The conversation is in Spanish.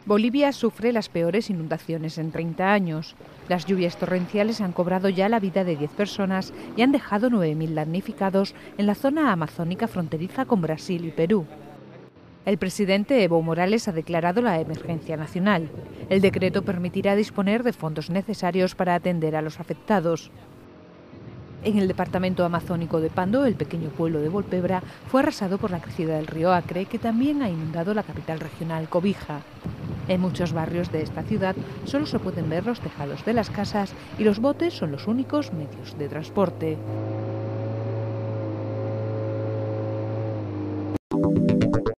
Bolivia sufre las peores inundaciones en 30 años. Las lluvias torrenciales han cobrado ya la vida de 10 personas y han dejado 9.000 damnificados en la zona amazónica fronteriza con Brasil y Perú. El presidente Evo Morales ha declarado la emergencia nacional. El decreto permitirá disponer de fondos necesarios para atender a los afectados. En el departamento amazónico de Pando, el pequeño pueblo de Volpebra fue arrasado por la crecida del río Acre, que también ha inundado la capital regional, Cobija. En muchos barrios de esta ciudad solo se pueden ver los tejados de las casas y los botes son los únicos medios de transporte.